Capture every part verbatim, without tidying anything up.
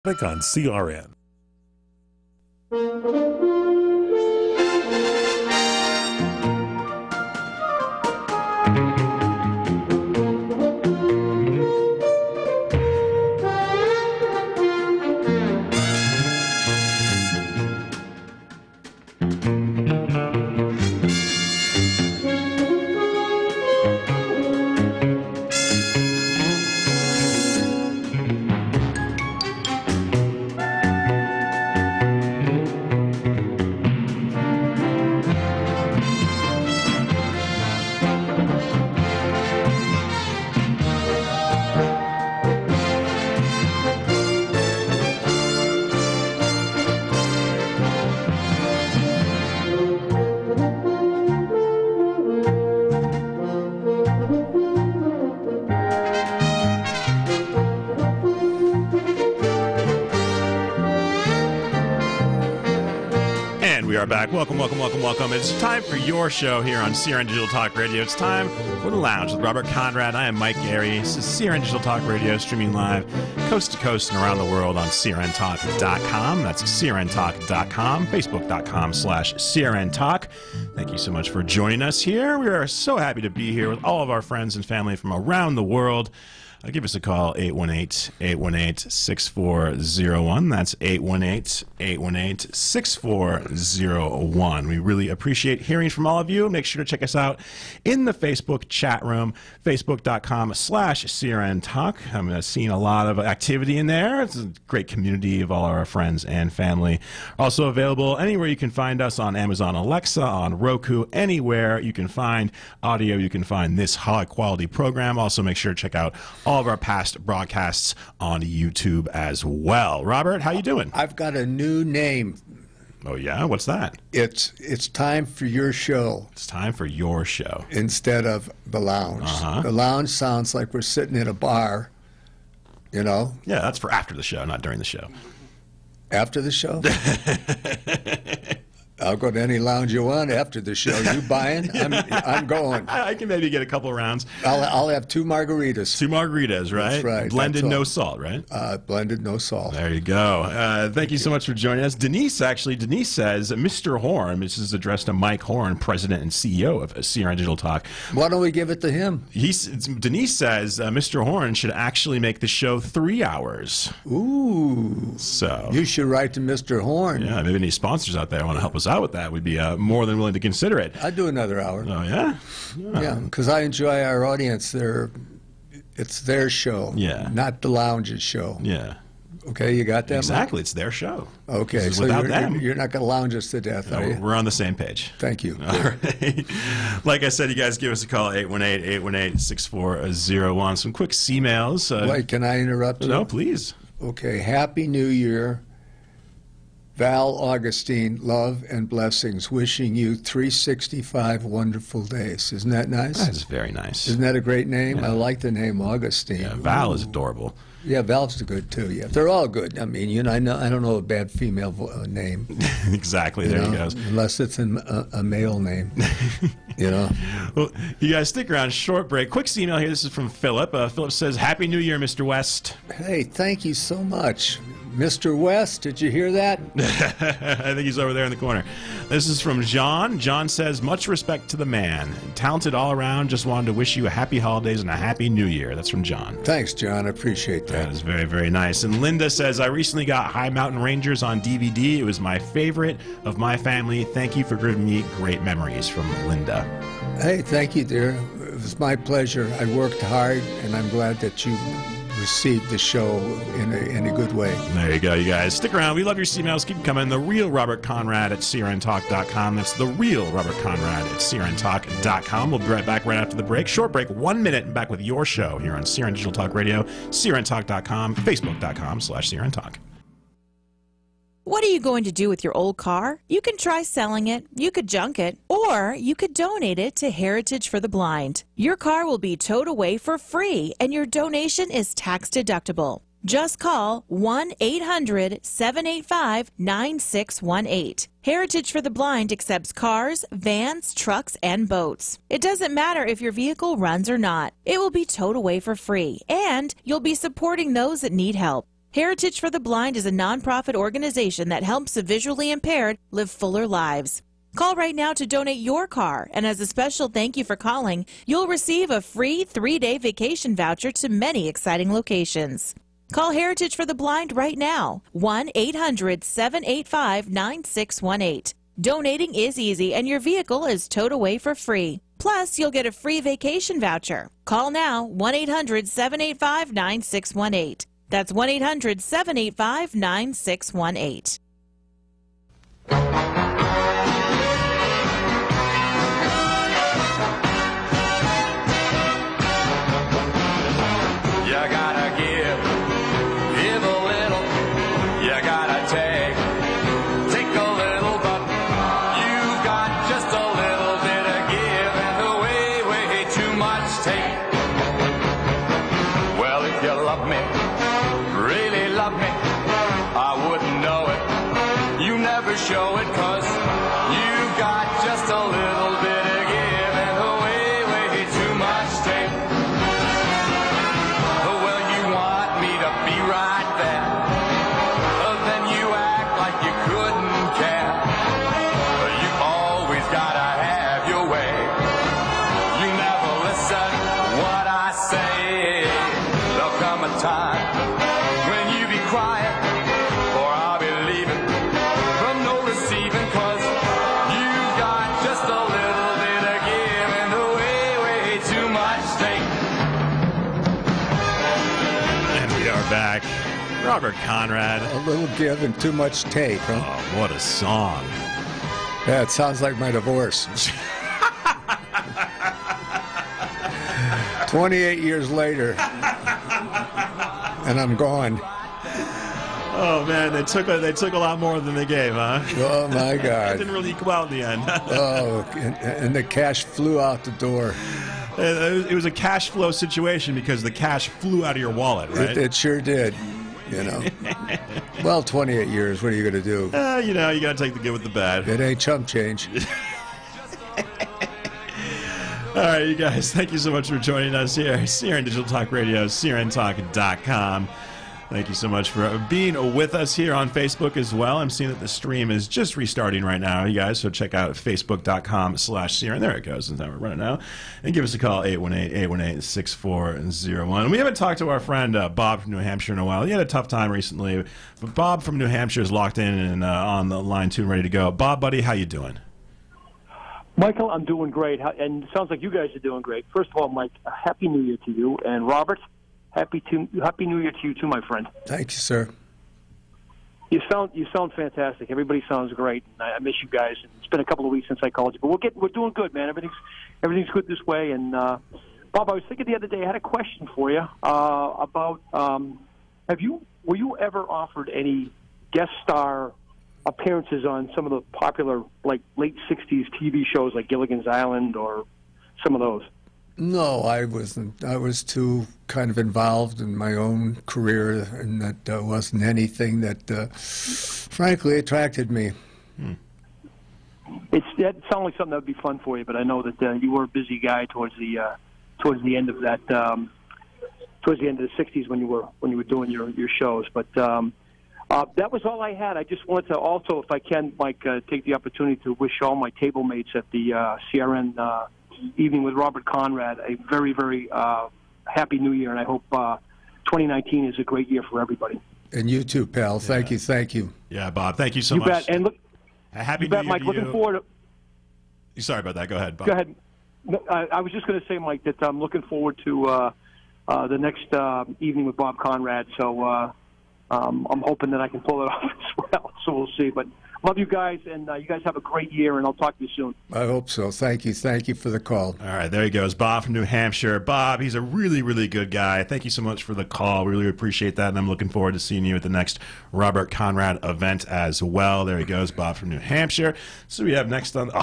Click on C R N. We are back. Welcome, welcome, welcome, welcome. It's time for your show here on C R N Digital Talk Radio. It's time for The Lounge with Robert Conrad. I am Mike Garey. This is C R N Digital Talk Radio, streaming live coast to coast and around the world on C R N talk dot com. That's C R N talk dot com, facebook dot com slash C R N talk. Thank you so much for joining us here. We are so happy to be here with all of our friends and family from around the world. Uh, give us a call, eight one eight, eight one eight, six four zero one. That's eight one eight, eight one eight, six four zero one. We really appreciate hearing from all of you. Make sure to check us out in the Facebook chat room, facebook dot com slash C R N talk. I'm uh, seeing a lot of activity in there. It's a great community of all our friends and family. Also available anywhere you can find us on Amazon Alexa, on Roku, anywhere you can find audio, you can find this high-quality program. Also, make sure to check out all of our past broadcasts on YouTube as well. Robert, how you doing? I've got a new name. Oh, yeah? What's that? It's it's time for your show. It's time for your show. Instead of The Lounge. Uh-huh. The Lounge sounds like we're sitting in a bar, you know? Yeah, that's for after the show, not during the show. After the show? I'll go to any lounge you want after the show. You buying? I'm, I'm going. I can maybe get a couple rounds. I'll, I'll have two margaritas. Two margaritas, right? That's right. Blended, That's no salt, right? Uh, blended, no salt. There you go. Uh, thank you so much for joining us. Denise, actually, Denise says, Mister Horn, this is addressed to Mike Horn, President and C E O of C R N Digital Talk. Why don't we give it to him? He's, Denise says uh, Mister Horn should actually make the show three hours. Ooh. So you should write to Mister Horn. Yeah, maybe any sponsors out there want to help us out with that. We'd be uh, more than willing to consider it. I'd do another hour. Oh, yeah? Yeah, because I enjoy our audience. They're, it's their show, yeah, not the lounge's show. Yeah. Okay, you got that? Exactly, Mike? It's their show. Okay, so without you're, them, you're not going to lounge us to death, are no, you? We're on the same page. Thank you. All right. Like I said, you guys give us a call, eight one eight, eight one eight, six four zero one. Some quick C-mails. Uh, Wait, can I interrupt you? No, please. Okay, Happy New Year. Val Augustine, love and blessings, wishing you three hundred sixty-five wonderful days. Isn't that nice? That's very nice. Isn't that a great name? Yeah. I like the name Augustine. Yeah, Val is adorable. Yeah, Val's good too. Yeah, they're all good. I mean, you know, I know I don't know a bad female vo- uh, name. Exactly. You there know, he goes. Unless it's an, a, a male name. You know. Well, you guys stick around. Short break. Quick email here. This is from Philip. Uh, Philip says, "Happy New Year, Mister West." Hey, thank you so much, Mister West. Did you hear that? I think he's over there in the corner. This is from John. John says, "Much respect to the man. Talented all around. Just wanted to wish you a happy holidays and a happy New Year." That's from John. Thanks, John. I appreciate that. That is very, very nice. And Linda says, "I recently got High Mountain Rangers on D V D. It was my favorite of my family. Thank you for giving me great memories." From Linda. Hey, thank you, dear. It was my pleasure. I worked hard, and I'm glad that you received the show in a, in a good way. There you go, you guys. Stick around. We love your emails. Keep them coming. The real Robert Conrad at C R N talk dot com. That's the real Robert Conrad at C R N talk dot com. We'll be right back right after the break. Short break, one minute, and back with your show here on C R N Digital Talk Radio, C R N talk dot com, facebook dot com slash C R N talk. What are you going to do with your old car? You can try selling it, you could junk it, or you could donate it to Heritage for the Blind. Your car will be towed away for free, and your donation is tax deductible. Just call one eight hundred, seven eight five, nine six one eight. Heritage for the Blind accepts cars, vans, trucks, and boats. It doesn't matter if your vehicle runs or not. It will be towed away for free, and you'll be supporting those that need help. Heritage for the Blind is a nonprofit organization that helps the visually impaired live fuller lives. Call right now to donate your car, and as a special thank you for calling, you'll receive a free three-day vacation voucher to many exciting locations. Call Heritage for the Blind right now, one eight hundred, seven eight five, nine six one eight. Donating is easy, and your vehicle is towed away for free. Plus, you'll get a free vacation voucher. Call now, one eight hundred, seven eight five, nine six one eight. That's one eight hundred, seven eight five, nine six one eight. Show it, cause you've got just a little bit of give and way, way too much take. Well, you want me to be right there, then you act like you couldn't care. You always gotta have your way. You never listen what I say. There'll come a time when you be quiet, or I'll be leaving. Receiving, cause you've got just a little bit of give and way, way too much take. And we are back. Robert Conrad. A little give and too much take, huh? Oh, what a song. Yeah, it sounds like my divorce. twenty-eight years later, and I'm gone. Oh man, they took a, they took a lot more than they gave, huh? Oh my God! It didn't really equal out in the end. Oh, and, and the cash flew out the door. It was a cash flow situation because the cash flew out of your wallet, right? It, it sure did. You know. Well, twenty-eight years. What are you going to do? Uh, you know, you got to take the good with the bad. It ain't chump change. All right, you guys. Thank you so much for joining us here. C R N Digital Talk Radio, C R N talk dot com. Thank you so much for being with us here on Facebook as well. I'm seeing that the stream is just restarting right now, you guys, so check out facebook.com slash CRN. There it goes, since we're running now. And give us a call, eight one eight, eight one eight, six four zero one. We haven't talked to our friend uh, Bob from New Hampshire in a while. He had a tough time recently, but Bob from New Hampshire is locked in and uh, on the line too and ready to go. Bob, buddy, how you doing? Michael, I'm doing great, and it sounds like you guys are doing great. First of all, Mike, Happy New Year to you, and Robert, Happy to Happy New Year to you too, my friend. Thank you, sir. You sound you sound fantastic. Everybody sounds great. And I, I miss you guys. It's been a couple of weeks since I called you, but we're getting we're doing good, man. Everything's everything's good this way. And uh, Bob, I was thinking the other day, I had a question for you uh, about um, have you were you ever offered any guest star appearances on some of the popular like late sixties T V shows like Gilligan's Island or some of those? No, I wasn't. I was too kind of involved in my own career, and that uh, wasn't anything that, uh, frankly, attracted me. Hmm. It's that sounds like something that would be fun for you, but I know that uh, you were a busy guy towards the uh, towards the end of that um, towards the end of the sixties when you were when you were doing your your shows. But um, uh, that was all I had. I just wanted to also, if I can, Mike, uh, take the opportunity to wish all my table mates at the uh, C R N. Uh, Evening with Robert Conrad, a very, very uh, happy New Year, and I hope uh, twenty nineteen is a great year for everybody. And you too, pal. Thank Yeah. you, thank you. Yeah, Bob, thank you so You much. bet. And look, A happy you New bet, Year Mike. to Looking you. forward. To, Sorry about that. Go ahead, Bob. go ahead. No, I, I was just going to say, Mike, that I'm looking forward to uh, uh, the next uh, evening with Bob Conrad. So uh, um, I'm hoping that I can pull it off as well. So we'll see. But love you guys, and uh, you guys have a great year, and I'll talk to you soon. I hope so. Thank you. Thank you for the call. All right, there he goes. Bob from New Hampshire. Bob, he's a really, really good guy. Thank you so much for the call. We really appreciate that, and I'm looking forward to seeing you at the next Robert Conrad event as well. There he goes, Bob from New Hampshire. So we have next on...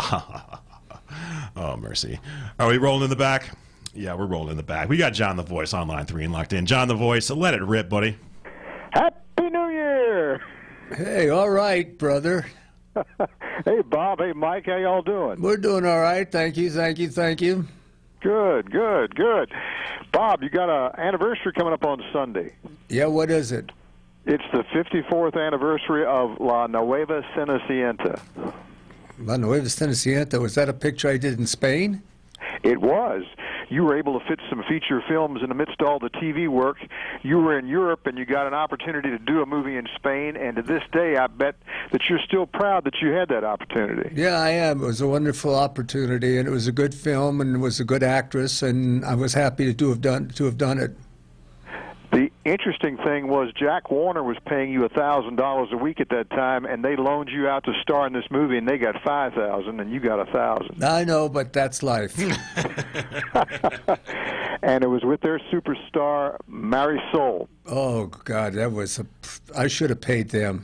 Oh, mercy. Are we rolling in the back? Yeah, we're rolling in the back. We got John the Voice on line three and locked in. John the Voice, let it rip, buddy. Happy New Year! Hey, all right, brother. Hey, Bob. Hey, Mike. How y'all doing? We're doing all right. Thank you, thank you, thank you. Good, good, good. Bob, you got an anniversary coming up on Sunday. Yeah, what is it? It's the fifty-fourth anniversary of La Nueva Cenicienta. La Nueva Cenicienta, was that a picture I did in Spain? It was. You were able to fit some feature films in the midst of all the T V work. You were in Europe, and you got an opportunity to do a movie in Spain, and to this day, I bet that you're still proud that you had that opportunity. Yeah, I am. It was a wonderful opportunity, and it was a good film, and it was a good actress, and I was happy to do have done to have done it. The interesting thing was Jack Warner was paying you a thousand dollars a week at that time, and they loaned you out to star in this movie, and they got five thousand, and you got a thousand. I know, but that's life. And it was with their superstar Marisol. Oh God, that was a. I should have paid them.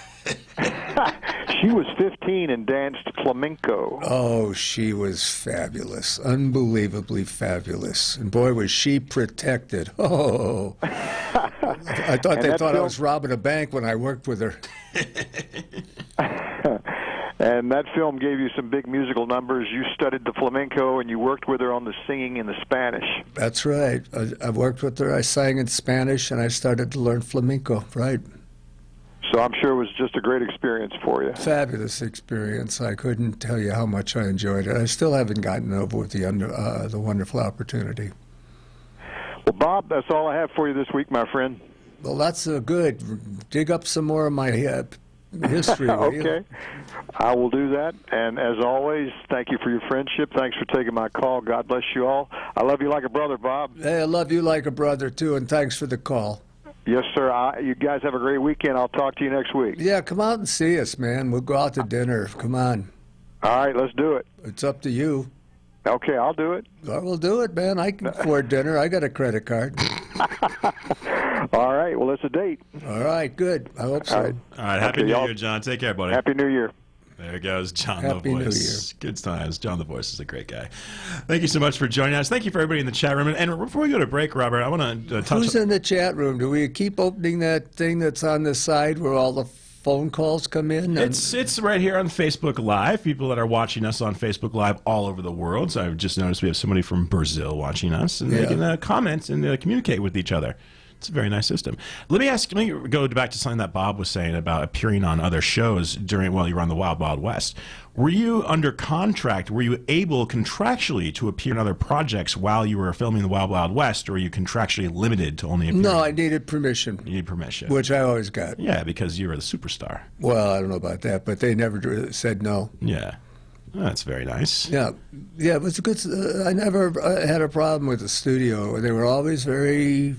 She was fifteen and danced flamenco. Oh, she was fabulous, unbelievably fabulous, and boy, was she protected. Oh, I thought And they that thought I film- was robbing a bank when I worked with her. And that film gave you some big musical numbers. You studied the flamenco, and you worked with her on the singing in the Spanish. That's right. I, I worked with her. I sang in Spanish, and I started to learn flamenco. Right. So I'm sure it was just a great experience for you. Fabulous experience. I couldn't tell you how much I enjoyed it. I still haven't gotten over with the under, uh, the wonderful opportunity. Well, Bob, that's all I have for you this week, my friend. Well, that's uh, good. Dig up some more of my uh, history. will you? Okay. I will do that. And as always, thank you for your friendship. Thanks for taking my call. God bless you all. I love you like a brother, Bob. Hey, I love you like a brother, too, and thanks for the call. Yes, sir. I, you guys have a great weekend. I'll talk to you next week. Yeah, come out and see us, man. We'll go out to dinner. Come on. All right, let's do it. It's up to you. Okay, I'll do it. Well, we'll do it, man. I can afford dinner. I got a credit card. All right, well, it's a date. All right, good. I hope so. All right. All right, Happy Okay, New y'all- Year, John. Take care, buddy. Happy New Year. There goes John Happy the New Voice. Good times. John the Voice is a great guy. Thank you so much for joining us. Thank you for everybody in the chat room. And, and before we go to break, Robert, I want to uh, touch Who's in the chat room? Do we keep opening that thing that's on the side where all the phone calls come in? It's it's right here on Facebook Live. People that are watching us on Facebook Live all over the world. So I've just noticed we have somebody from Brazil watching us, and they Yeah. can uh, comment and uh, communicate with each other. It's a very nice system. Let me ask. Let me go back to something that Bob was saying about appearing on other shows during while you were on the Wild Wild West. Were you under contract? Were you able contractually to appear in other projects while you were filming the Wild Wild West, or were you contractually limited to only appearing? No, I needed permission, You need permission. which I always got. Yeah, because you were the superstar. Well, I don't know about that, but they never dr- said no. Yeah. Oh, that's very nice. Yeah, yeah, it was a good. Uh, I never uh, had a problem with the studio. They were always very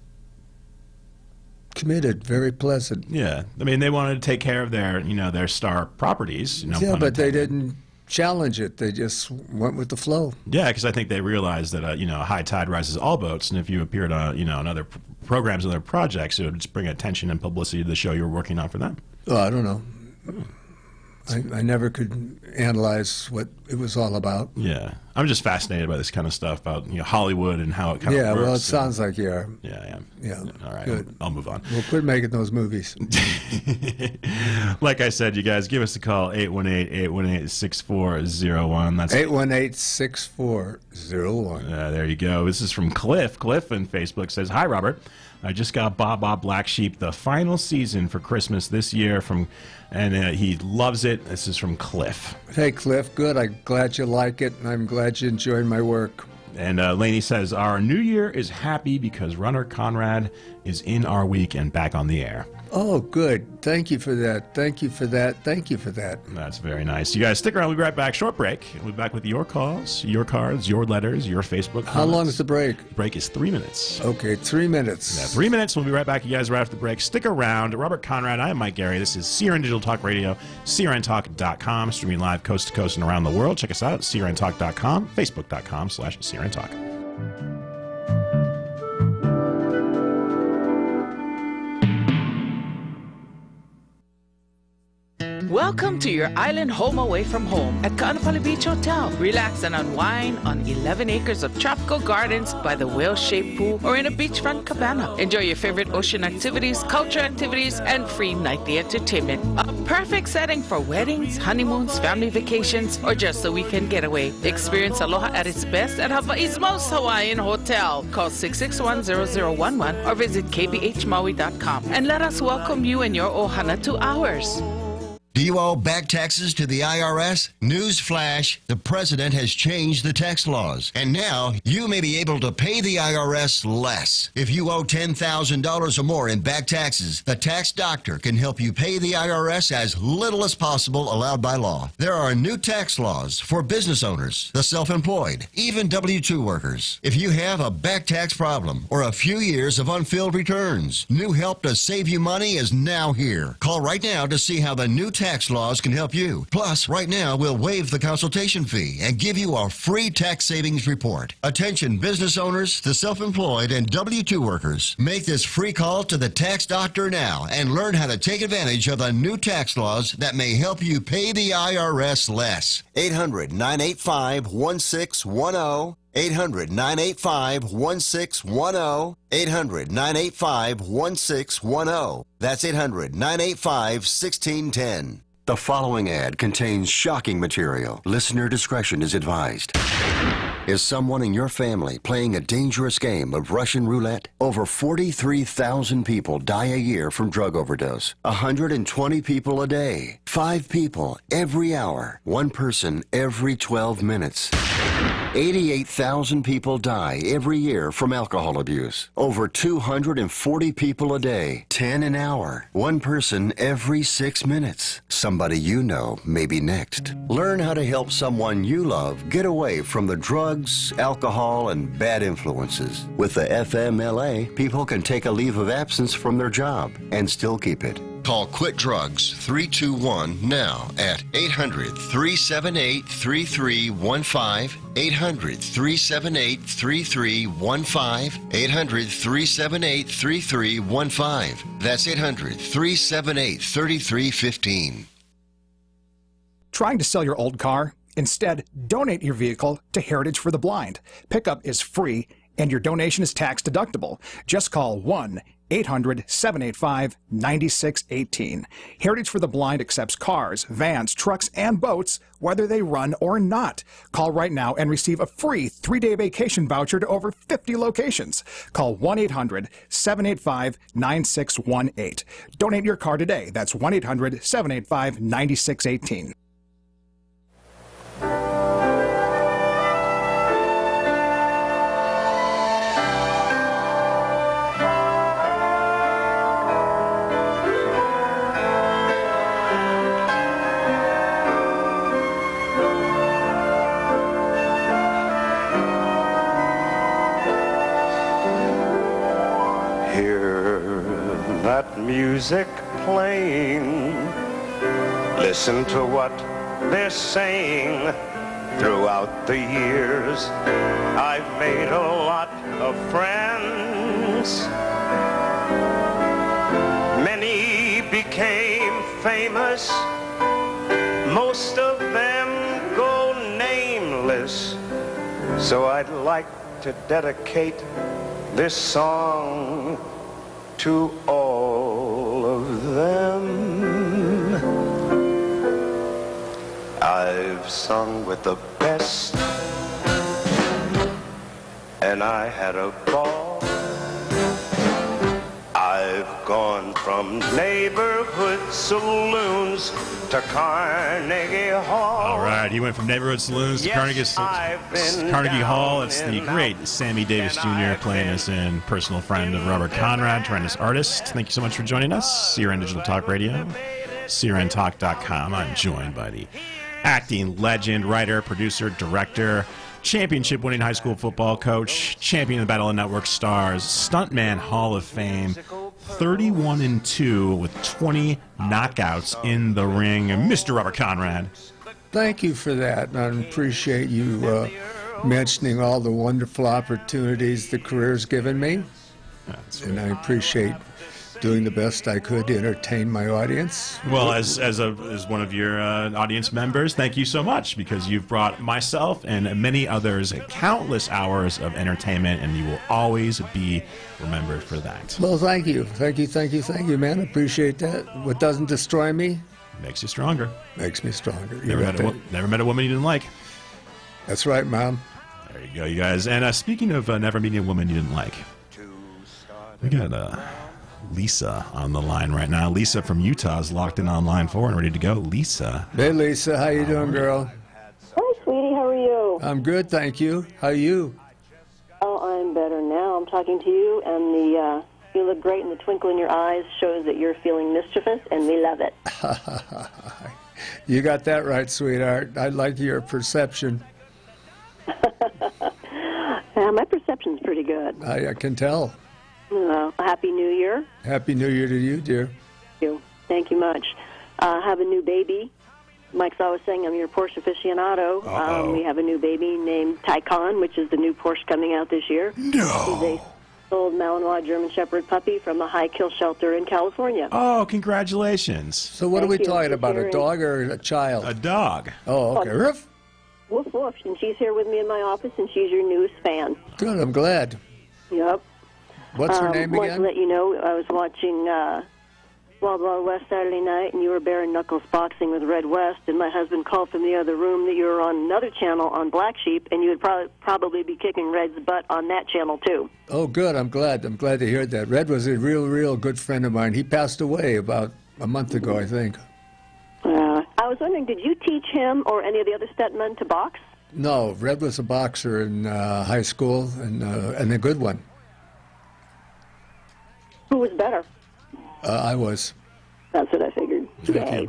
committed, very pleasant. Yeah, I mean, they wanted to take care of their, you know, their star properties. You know, Yeah, pun but they intended. didn't challenge it. They just went with the flow. Yeah, because I think they realized that uh, you know, high tide rises all boats, and if you appeared on, you know, on other p- programs and other projects, it would just bring attention and publicity to the show you were working on for them. Oh, I don't know. I, I never could analyze what it was all about. Yeah, I'm just fascinated by this kind of stuff about, you know, Hollywood and how it kind Yeah, of works. well, it and- sounds like you are. Yeah, I am. Yeah, All right, good. I'll, I'll move on. We'll quit making those movies. Like I said, you guys, give us a call, eight one eight, eight one eight, six four zero one. That's eight one eight, six four zero one. Uh, there you go. This is from Cliff. Cliff on Facebook says, "Hi, Robert. I just got Bob Bob Black Sheep, the final season for Christmas this year, from, and uh, he loves it." This is from Cliff. Hey, Cliff, good. I'm glad you like it, and I'm glad you enjoyed my work. And uh, Lainey says, "Our new year is happy because runner Conrad is in our week and back on the air." Oh, good. Thank you for that. Thank you for that. Thank you for that. That's very nice. You guys stick around. We'll be right back. Short break. We'll be back with your calls, your cards, your letters, your Facebook comments. How long is the break? The break is three minutes. Okay, three minutes. Yeah, three minutes. We'll be right back, you guys, right after the break. Stick around. Robert Conrad, I am Mike Garey. This is C R N Digital Talk Radio, C R N talk dot com, streaming live coast to coast and around the world. Check us out at C R N talk dot com, facebook dot com slash C R N talk. Welcome to your island home away from home at Kaanapali Beach Hotel. Relax and unwind on eleven acres of tropical gardens by the whale-shaped pool or in a beachfront cabana. Enjoy your favorite ocean activities, culture activities, and free nightly entertainment. A perfect setting for weddings, honeymoons, family vacations, or just a weekend getaway. Experience aloha at its best at Hawaii's most Hawaiian hotel. Call six six one, zero zero one one or visit k b h maui dot com and let us welcome you and your ohana to ours. Do you owe back taxes to the I R S? Newsflash, the president has changed the tax laws, and now you may be able to pay the I R S less. If you owe ten thousand dollars or more in back taxes, the tax doctor can help you pay the I R S as little as possible allowed by law. There are new tax laws for business owners, the self-employed, even W two workers. If you have a back tax problem or a few years of unfilled returns, new help to save you money is now here. Call right now to see how the new tax Tax laws can help you. Plus, right now, we'll waive the consultation fee and give you a free tax savings report. Attention business owners, the self-employed, and W two workers. Make this free call to the tax doctor now and learn how to take advantage of the new tax laws that may help you pay the I R S less. eight hundred, nine eight five, one six one zero. eight hundred, nine eight five, one six one zero. eight hundred, nine eight five, one six one zero. That's eight hundred, nine eight five, one six one zero. The following ad contains shocking material. Listener discretion is advised. Is someone in your family playing a dangerous game of Russian roulette? Over forty-three thousand people die a year from drug overdose. one hundred twenty people a day. Five people every hour. One person every twelve minutes. eighty-eight thousand people die every year from alcohol abuse. Over two hundred forty people a day. ten an hour. One person every six minutes. Somebody you know may be next. Learn how to help someone you love get away from the drugs, alcohol, and bad influences. With the F M L A, people can take a leave of absence from their job and still keep it. Call Quit Drugs three two one now at eight hundred, three seven eight, three three one five, eight hundred, three seven eight, three three one five, eight hundred, three seven eight, three three one five. That's eight hundred, three seven eight, three three one five. Trying to sell your old car? Instead, donate your vehicle to Heritage for the Blind. Pickup is free and your donation is tax deductible. Just call one eight hundred, seven eight five, nine six one eight. Heritage for the Blind accepts cars, vans, trucks, and boats, whether they run or not. Call right now and receive a free three-day vacation voucher to over fifty locations. Call one eight hundred, seven eight five, nine six one eight. Donate your car today. That's one eight hundred, seven eight five, nine six one eight. That music playing, listen to what they're saying. Throughout the years I've made a lot of friends. Many became famous, most of them go nameless. So I'd like to dedicate this song to all of them. I've sung with the best, and I had a ball. I've gone from neighborhood saloons to Carnegie Hall. All right, he went from neighborhood saloons to Yes, Carnegie, Carnegie Hall. It's the great Sammy Davis Junior playing us in, personal friend of Robert Conrad, tremendous artist. Thank you so much for joining us. C R N Digital Talk Radio, C R N talk dot com. I'm joined by the acting legend, writer, producer, director, championship-winning high school football coach, champion of the Battle of Network Stars, stuntman Hall of Fame, thirty-one and two with twenty knockouts in the ring, Mister Robert Conrad. Thank you for that, and I appreciate you uh, mentioning all the wonderful opportunities the career's given me. That's and I appreciate doing the best I could to entertain my audience. Well, as as a as one of your uh, audience members, thank you so much, because you've brought myself and many others countless hours of entertainment, and you will always be remembered for that. Well, thank you. Thank you, thank you, thank you, man. Appreciate that. What doesn't destroy me makes you stronger. Makes me stronger. Never met, a, never met a woman you didn't like. That's right, Mom. There you go, you guys. And uh, speaking of uh, never meeting a woman you didn't like, we got uh, Lisa on the line right now. Lisa from Utah is locked in on line four and ready to go. Lisa. Hey, Lisa. How you doing, girl? Hi, sweetie. How are you? I'm good, thank you. How are you? Oh, I'm better now. I'm talking to you, and the uh, you look great, and the twinkle in your eyes shows that you're feeling mischievous, and we love it. You got that right, sweetheart. I like your perception. Yeah, my perception's pretty good. I, I can tell. Uh, Happy New Year. Happy New Year to you, dear. Thank you. Thank you much. Uh, have a new baby. Mike's always saying I'm your Porsche aficionado. Um, we have a new baby named Taycan, which is the new Porsche coming out this year. No. He's a old Malinois German Shepherd puppy from a high kill shelter in California. Oh, congratulations. So what Thank are we you. talking She's about, here a dog or a child? A dog. Oh, okay. Ruff. Woof, woof. And she's here with me in my office, and she's your newest fan. Good, I'm glad. Yep. What's her um, name wanted again? to let you know, I was watching uh, Wild Wild West Saturday night, and you were bare knuckles boxing with Red West, and my husband called from the other room that you were on another channel on Black Sheep, and you would probably probably be kicking Red's butt on that channel too. Oh, good. I'm glad. I'm glad to hear that. Red was a real, real good friend of mine. He passed away about a month ago, I think. Uh, I was wondering, did you teach him or any of the other stuntmen to box? No, Red was a boxer in uh, high school, and uh, and a good one. Who was better? Uh, I was. That's what I figured. Thank Yay. you.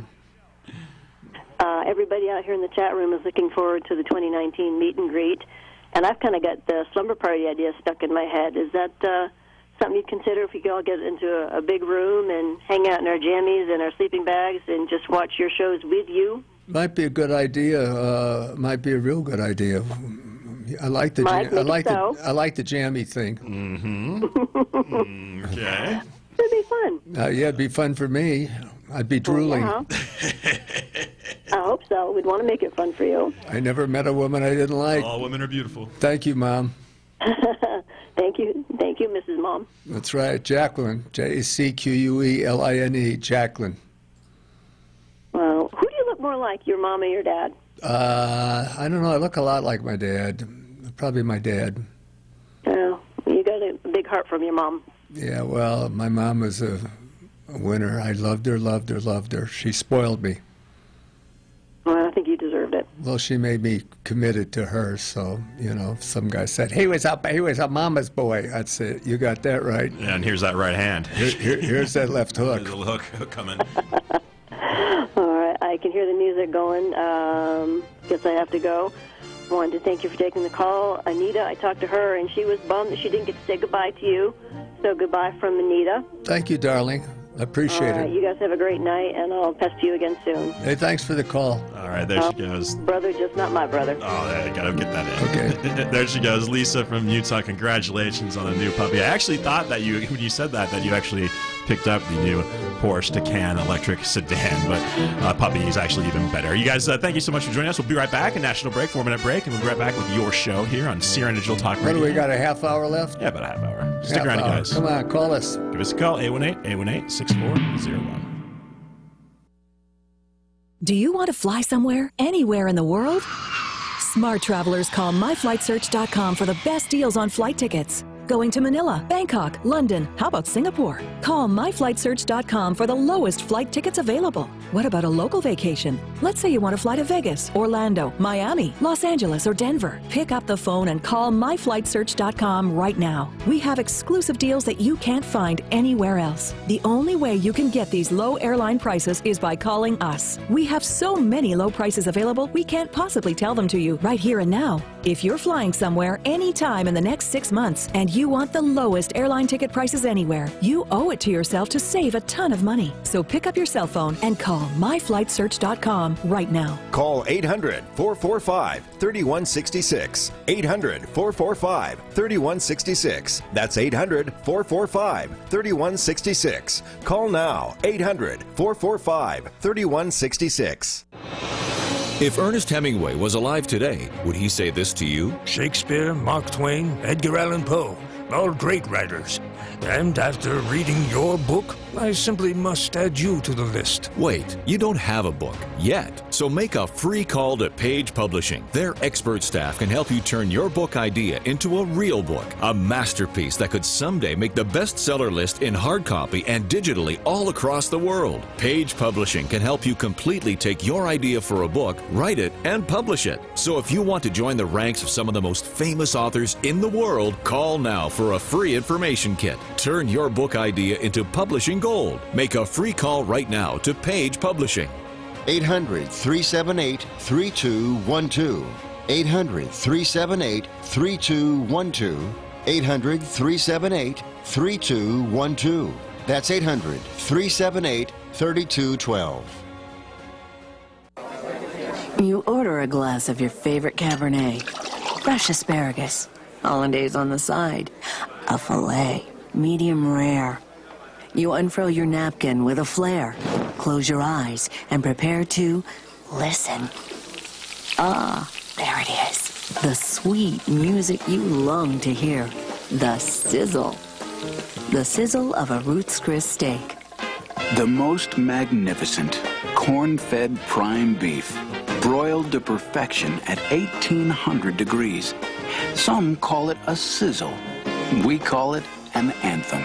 Uh, everybody out here in the chat room is looking forward to the twenty nineteen meet and greet, and I've kind of got the slumber party idea stuck in my head. Is that uh, something you'd consider if we could all get into a, a big room and hang out in our jammies and our sleeping bags and just watch your shows with you? Might be a good idea. Uh, might be a real good idea. I like the Might, jam- I maybe like so. the I like the jammy thing. Mm-hmm. Okay. It'd be fun. Uh, yeah, it'd be fun for me. I'd be drooling. Yeah. I hope so. We'd want to make it fun for you. I never met a woman I didn't like. All women are beautiful. Thank you, Mom. Thank you. Thank you, Missus Mom. That's right, Jacqueline. J A C Q U E L I N E, Jacqueline. Well, who do you look more like, your mom or your dad? Uh, I don't know. I look a lot like my dad. Probably my dad. Oh, you got a big heart from your mom. Yeah, well, my mom was a, a winner. I loved her, loved her, loved her. She spoiled me. Well, I think you deserved it. Well, she made me committed to her. So, you know, some guy said, he was a, he was a mama's boy. I'd say, you got that right. Yeah, and here's that right hand. Here, here, here's that left hook. There's a hook coming. All right, I can hear the music going. Um, guess I have to go. Wanted to thank you for taking the call. Anita, I talked to her, and she was bummed that she didn't get to say goodbye to you. So goodbye from Anita. Thank you, darling. I appreciate All right, it. you guys have a great night, and I'll pest you again soon. Hey, thanks for the call. All right, there she goes. Brother, just not my brother. Oh, there you gotta get that in. Okay. There she goes, Lisa from Utah. Congratulations on the new puppy. I actually thought that you, when you said that, that you actually picked up the new Porsche Taycan electric sedan, but uh, puppy is actually even better. You guys, uh, thank you so much for joining us. We'll be right back. A national break, four minute break, and we'll be right back with your show here on Sierra Digital Talk Radio. What do we got, a half hour left? Yeah, about a half hour. Stick Half around, hour. guys. Come on, call us. Give us a call, eight one eight, eight one eight, six four zero one. Do you want to fly somewhere, anywhere in the world? Smart travelers call my flight search dot com for the best deals on flight tickets. Going to Manila, Bangkok, London, how about Singapore? Call my flight search dot com for the lowest flight tickets available. What about a local vacation? Let's say you want to fly to Vegas, Orlando, Miami, Los Angeles, or Denver. Pick up the phone and call my flight search dot com right now. We have exclusive deals that you can't find anywhere else. The only way you can get these low airline prices is by calling us. We have so many low prices available, we can't possibly tell them to you right here and now. If you're flying somewhere anytime in the next six months and you you want the lowest airline ticket prices anywhere, you owe it to yourself to save a ton of money. So pick up your cell phone and call my flight search dot com right now. Call eight hundred, four four five, three one six six. eight hundred, four four five, three one six six. That's eight hundred, four four five, three one six six. Call now. eight hundred, four four five, three one six six. If Ernest Hemingway was alive today, would he say this to you? Shakespeare, Mark Twain, Edgar Allan Poe, all great writers. And after reading your book, I simply must add you to the list. Wait, you don't have a book yet. So make a free call to Page Publishing. Their expert staff can help you turn your book idea into a real book, a masterpiece that could someday make the bestseller list in hard copy and digitally all across the world. Page Publishing can help you completely take your idea for a book, write it, and publish it. So if you want to join the ranks of some of the most famous authors in the world, call now for a free information kit. Turn your book idea into publishing gold. Make a free call right now to Page Publishing. eight hundred, three seven eight, three two one two. eight hundred, three seven eight, three two one two. eight hundred, three seven eight, three two one two. That's eight hundred, three seven eight, three two one two. You order a glass of your favorite Cabernet, fresh asparagus, hollandaise on the side, a filet, medium rare. You unfurl your napkin with a flair, close your eyes, and prepare to listen. Ah, there it is. The sweet music you long to hear. The sizzle. The sizzle of a Ruth's Chris steak. The most magnificent corn-fed prime beef, broiled to perfection at eighteen hundred degrees. Some call it a sizzle. We call it an anthem.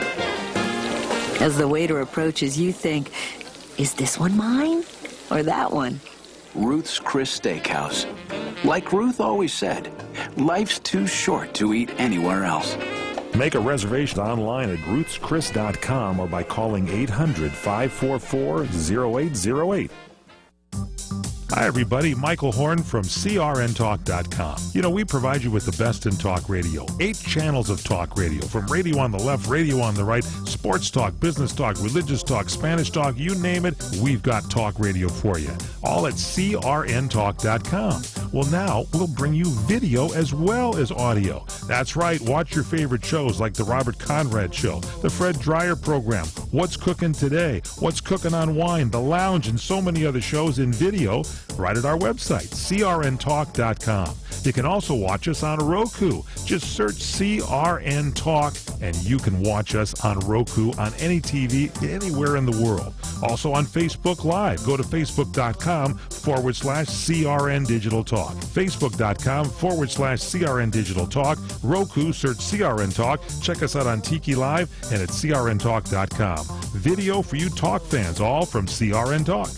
As the waiter approaches, you think, is this one mine or that one? Ruth's Chris Steakhouse. Like Ruth always said, life's too short to eat anywhere else. Make a reservation online at ruths chris dot com or by calling eight hundred, five four four, zero eight zero eight. Hi, everybody. Michael Horn from C R N talk dot com. You know, we provide you with the best in talk radio. Eight channels of talk radio, from radio on the left, radio on the right, sports talk, business talk, religious talk, Spanish talk, you name it, we've got talk radio for you. All at C R N talk dot com. Well, now we'll bring you video as well as audio. That's right. Watch your favorite shows like The Robert Conrad Show, The Fred Dreyer Program, What's Cooking Today, What's Cooking on Wine, The Lounge, and so many other shows in video right at our website, C R N talk dot com. You can also watch us on Roku. Just search C R N Talk, and you can watch us on Roku on any T V anywhere in the world. Also on Facebook Live. Go to facebook.com forward slash CRN Digital Talk. Facebook.com forward slash CRN Digital Talk. Roku, search C R N Talk. Check us out on Tiki Live and at C R N talk dot com. Video for you talk fans, all from C R N Talk.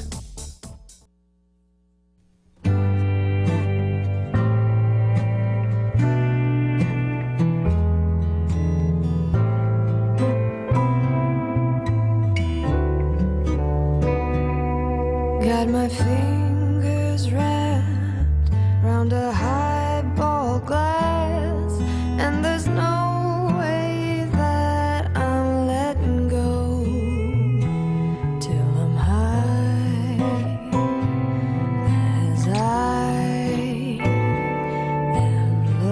Got my fingers wrapped round a highball glass, and there's no way that I'm letting go till I'm high as I am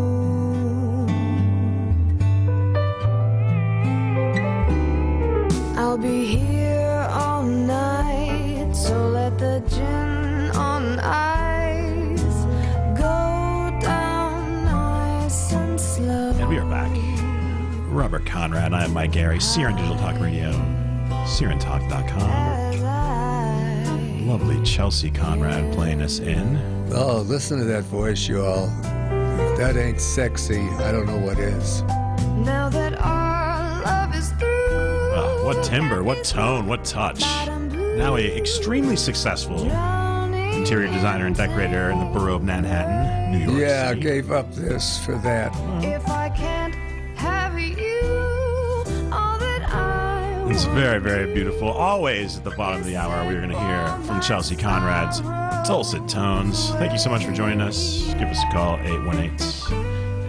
low. I'll be here all night, so let the gin on ice go down nice and slow. And we are back. Robert Conrad, I am Mike Garey, C R N Digital Talk Radio, C R N talk dot com. Lovely Chelsea Conrad playing us in. Oh, listen to that voice, you all. If that ain't sexy, I don't know what is. Now that our love is through. Oh, what timbre, what tone, what touch. Now a extremely successful interior designer and decorator in the borough of Manhattan, New York Yeah, City. I gave up this for that. If I can't have you, all that I It's very, very beautiful. Always at the bottom of the hour, we're going to hear from Chelsea Conrad's dulcet tones. Thank you so much for joining us. Give us a call, eight one eight,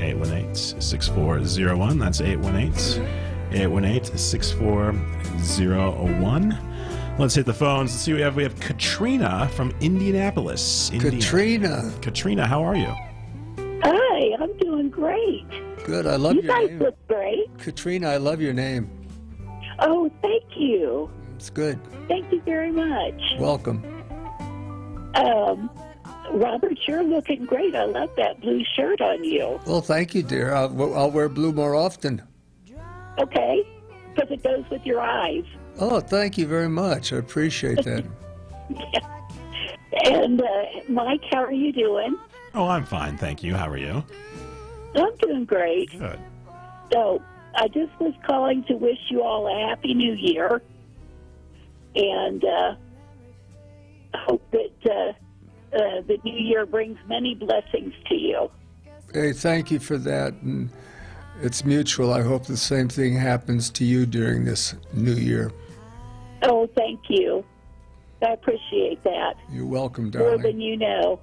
eight one eight, six four zero one. That's eight one eight, eight one eight, six four zero one. Let's hit the phones. Let's see what we have. We have Katrina from Indianapolis, Indiana. Katrina. Katrina, how are you? Hi, I'm doing great. Good, I love you your guys name. look great. Katrina, I love your name. Oh, thank you. It's good. Thank you very much. Welcome. Um, Robert, you're looking great. I love that blue shirt on you. Well, thank you, dear. I'll, I'll wear blue more often. Okay, because it goes with your eyes. Oh, thank you very much. I appreciate that. And, uh, Mike, how are you doing? Oh, I'm fine, thank you. How are you? I'm doing great. Good. So, I just was calling to wish you all a happy new year. And uh, hope that uh, uh, the new year brings many blessings to you. Hey, thank you for that. And it's mutual. I hope the same thing happens to you during this new year. Oh, thank you. I appreciate that. You're welcome, More darling. than you know.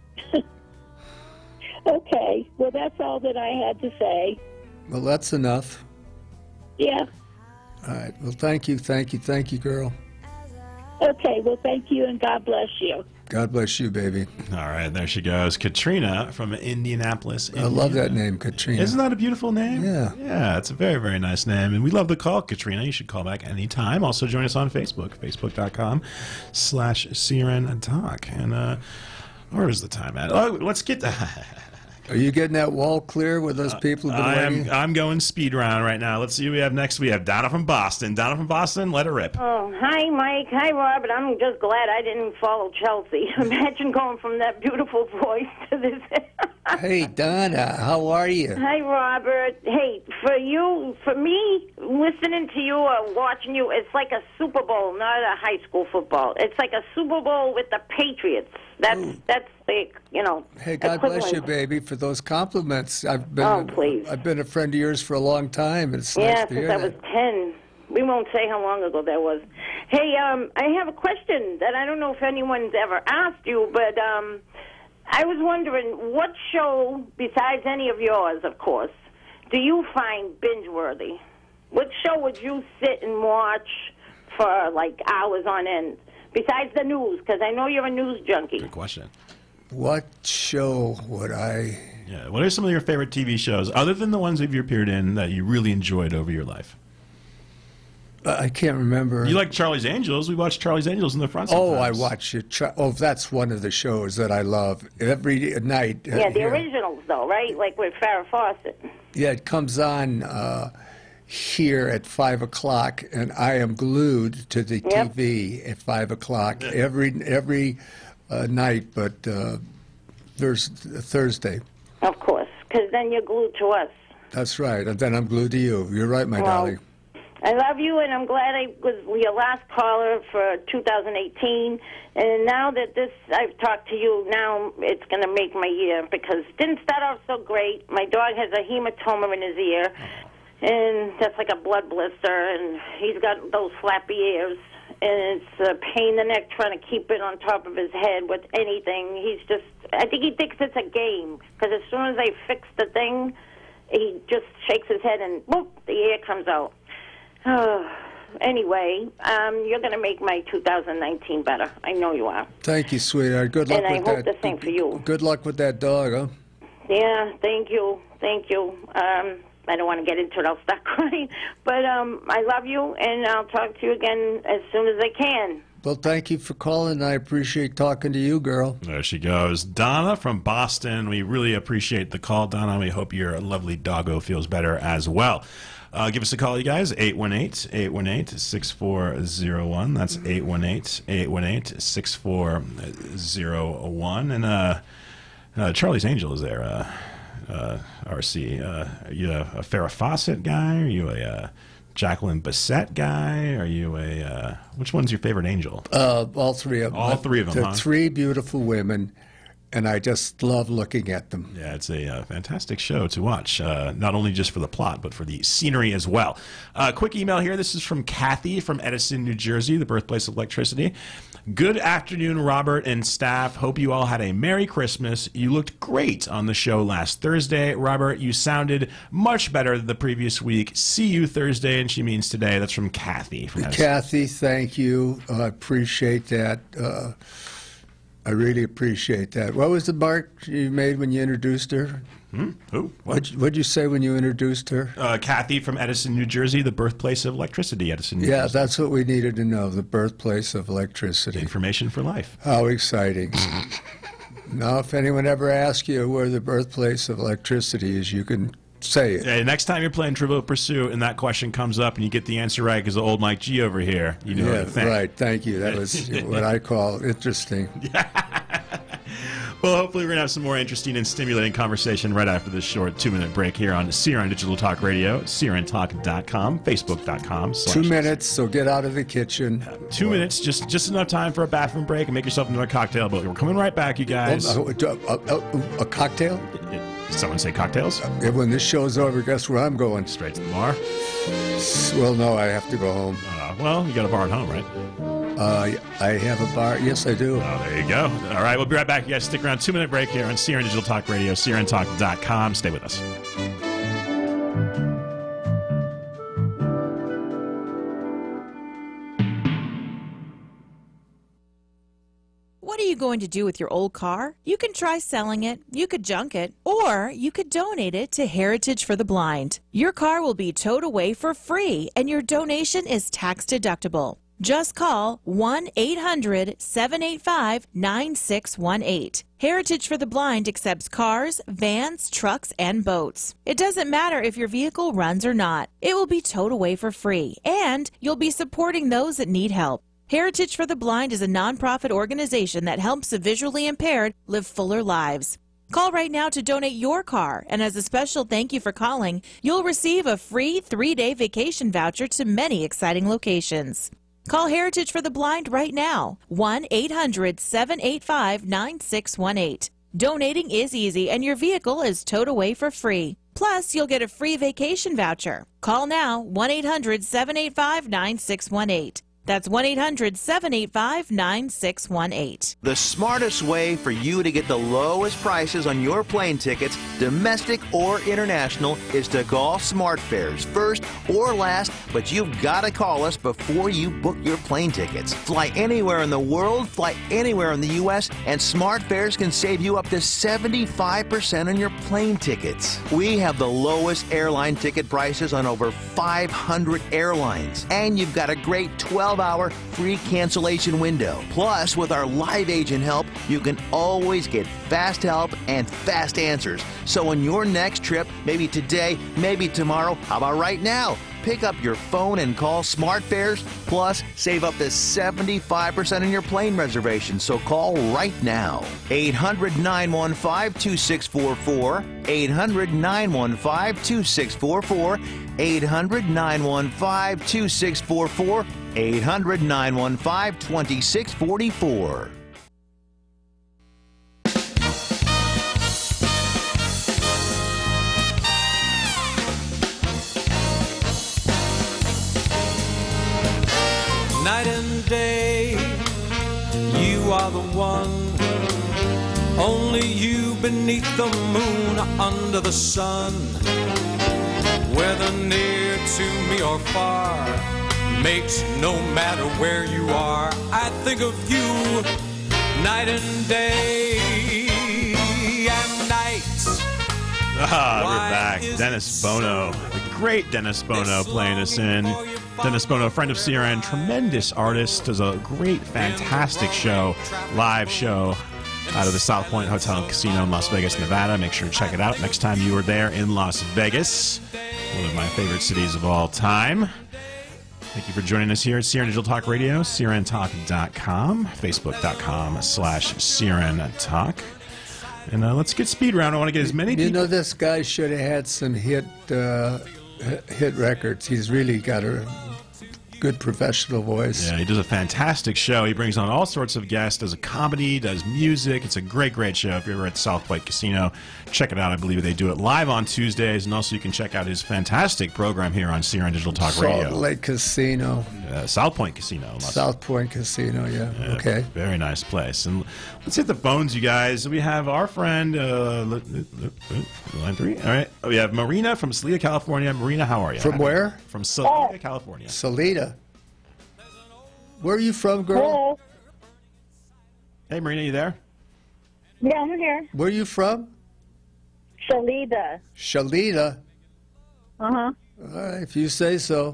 Okay, well, that's all that I had to say. Well, that's enough. Yeah. All right. Well, thank you, thank you, thank you, girl. Okay, well, thank you, and God bless you. God bless you, baby. All right, there she goes. Katrina from Indianapolis, Indiana. I love that name, Katrina. Isn't that a beautiful name? Yeah. Yeah, it's a very, very nice name. And we love the call, Katrina. You should call back anytime. Also, join us on Facebook, facebook.com slash Siren Talk. And uh, where is the time at? Oh, let's get the... Are you getting that wall clear with those people? Have been I am, waiting? I'm going speed round right now. Let's see who we have next. We have Donna from Boston. Donna from Boston, let her rip. Oh, hi, Mike. Hi, Robert. I'm just glad I didn't follow Chelsea. Imagine going from that beautiful voice to this. Hey, Donna, how are you? Hi, Robert. Hey, for you, for me, listening to you or watching you, it's like a Super Bowl, not a high school football. It's like a Super Bowl with the Patriots. That's that's the you know. Hey, God bless you, equivalent. baby, for those compliments. I've been Oh, please. I've been a friend of yours for a long time. It's Yeah, nice to since hear I that. was ten. We won't say how long ago that was. Hey, um, I have a question that I don't know if anyone's ever asked you, but um, I was wondering what show, besides any of yours, of course, do you find binge-worthy? What show would you sit and watch for, like, hours on end, besides the news? Because I know you're a news junkie. Good question. What show would I... Yeah. What are some of your favorite T V shows, other than the ones that you've appeared in, that you really enjoyed over your life? I can't remember. You like Charlie's Angels? We watched Charlie's Angels in the front Oh, sometimes. I watch it. Tra- Oh, that's one of the shows that I love every night. uh, Yeah, the here. originals, though, right? Like with Farrah Fawcett. Yeah, it comes on uh, here at five o'clock, and I am glued to the Yep. T V at five o'clock every every uh, night, but uh, there's Thursday. Of course, because then you're glued to us. That's right, and then I'm glued to you. You're right, my Well, darling. I love you, and I'm glad I was your last caller for two thousand eighteen. And now that this, I've talked to you, now it's going to make my year, because it didn't start out so great. My dog has a hematoma in his ear, and that's like a blood blister, and he's got those flappy ears, and it's a pain in the neck trying to keep it on top of his head with anything. He's just, I think he thinks it's a game, because as soon as they fix the thing, he just shakes his head, and whoop, the ear comes out. Oh, anyway, um, you're going to make my two thousand nineteen better. I know you are. Thank you, sweetheart. Good luck And I with hope that. the same for you. Good luck with that dog, huh? Yeah, thank you. Thank you. Um, I don't want to get into it. I'll start crying. But um, I love you, and I'll talk to you again as soon as I can. Well, thank you for calling. I appreciate talking to you, girl. There she goes. Donna from Boston. We really appreciate the call, Donna. We hope your lovely doggo feels better as well. Uh, give us a call, you guys, eight one eight, eight one eight, six four zero one. That's eight one eight, eight one eight, six four zero one. And uh, uh, Charlie's Angel is there, uh, uh, R C. Uh, are you a, a Farrah Fawcett guy? Are you a uh, Jacqueline Bisset guy? Are you a... Uh, which one's your favorite angel? Uh, all three of them. All three of them, The huh? three beautiful women. and I just love looking at them. Yeah, it's a uh, fantastic show to watch, uh, not only just for the plot, but for the scenery as well. Uh, quick email here. This is from Kathy from Edison, New Jersey, the birthplace of electricity. Good afternoon, Robert and staff. Hope you all had a Merry Christmas. You looked great on the show last Thursday. Robert, you sounded much better than the previous week. See you Thursday, and she means today. That's from Kathy. From Kathy, thank you. I uh, appreciate that. Uh, I really appreciate that. What was the mark you made when you introduced her? Hmm? Who? What? What'd, what'd you say when you introduced her? Uh, Kathy from Edison, New Jersey, the birthplace of electricity, Edison, New yeah, Jersey. That's what we needed to know, the birthplace of electricity. Information for life. How exciting. Now, if anyone ever asks you where the birthplace of electricity is, you can say it. Hey, next time you're playing Trivial Pursuit and that question comes up and you get the answer right because of old Mike G over here, you know yeah, what to think. Right, thank you. That was what I call interesting. Well, hopefully we're going to have some more interesting and stimulating conversation right after this short two-minute break here on C R N Digital Talk Radio, C R N talk dot com, Facebook dot com. Two minutes, so get out of the kitchen. Uh, two or, minutes, just just enough time for a bathroom break and make yourself another cocktail. But we're coming right back, you guys. Oh, a, a, a, a cocktail? Did someone say cocktails? Uh, when this show's over, guess where I'm going? Straight to the bar? Well, no, I have to go home. Uh, well, you got a bar at home, right? Uh, I have a bar. Yes, I do. Oh, there you go. All right, we'll be right back. You guys stick around. Two-minute break here on C R N Digital Talk Radio, C R N talk dot com. Stay with us. What are you going to do with your old car? You can try selling it, you could junk it, or you could donate it to Heritage for the Blind. Your car will be towed away for free, and your donation is tax deductible. Just call one eight hundred, seven eight five, nine six one eight. Heritage for the Blind accepts cars, vans, trucks, and boats. It doesn't matter if your vehicle runs or not. It will be towed away for free, and you'll be supporting those that need help. Heritage for the Blind is a nonprofit organization that helps the visually impaired live fuller lives. Call right now to donate your car, and as a special thank you for calling, you'll receive a free three-day vacation voucher to many exciting locations. Call Heritage for the Blind right now, one eight hundred, seven eight five, nine six one eight. Donating is easy, and your vehicle is towed away for free. Plus, you'll get a free vacation voucher. Call now, one eight hundred, seven eight five, nine six one eight. That's one eight hundred, seven eight five, nine six one eight. The smartest way for you to get the lowest prices on your plane tickets, domestic or international, is to call SmartFares first or last, but you've got to call us before you book your plane tickets. Fly anywhere in the world, fly anywhere in the U S, and SmartFares can save you up to seventy-five percent on your plane tickets. We have the lowest airline ticket prices on over five hundred airlines, and you've got a great twelve hour free cancellation window. Plus, with our live agent help, you can always get fast help and fast answers. So on your next trip, maybe today, maybe tomorrow, how about right now? Pick up your phone and call SmartFares, plus save up to seventy-five percent on your plane reservation. So call right now. eight hundred, nine one five, two six four four, eight hundred, nine one five, two six four four, eight hundred, nine one five, two six four four, eight hundred, nine one five, two six four four. Night and day, you are the one. Only you beneath the moon, under the sun. Whether near to me or far, makes no matter where you are. I think of you night and day and night. Ah, we're back. Dennis Bono, the great Dennis Bono, playing us in. Dennis Bono, friend of C R N, tremendous artist, does a great, fantastic show, live show out of the South Point Hotel and Casino in Las Vegas, Nevada. Make sure to check it out next time you are there in Las Vegas, one of my favorite cities of all time. Thank you for joining us here at C R N Digital Talk Radio, C R N talk dot com, Facebook dot com slash C R N talk. And uh, let's get speed round. I want to get as many people. You know, this guy should have had some hit uh, hit records. He's really got a good professional voice. Yeah, he does a fantastic show. He brings on all sorts of guests, does a comedy, does music. It's a great, great show. If you're ever at South Point Casino, check it out. I believe they do it live on Tuesdays, and also you can check out his fantastic program here on C R N Digital Talk Salt Radio. Lake Casino. Uh, South Point Casino. South Point Casino, yeah. Yeah, Okay. Very nice place. And let's hit the phones, you guys. We have our friend, uh, line three. All right. We have Marina from Salida, California. Marina, how are you? From where? From Salida, California. Salida. Where are you from, girl? Hello. Hey, Marina, you there? Yeah, I'm here. Where are you from? Salida. Shalita. Uh-huh. All right, if you say so.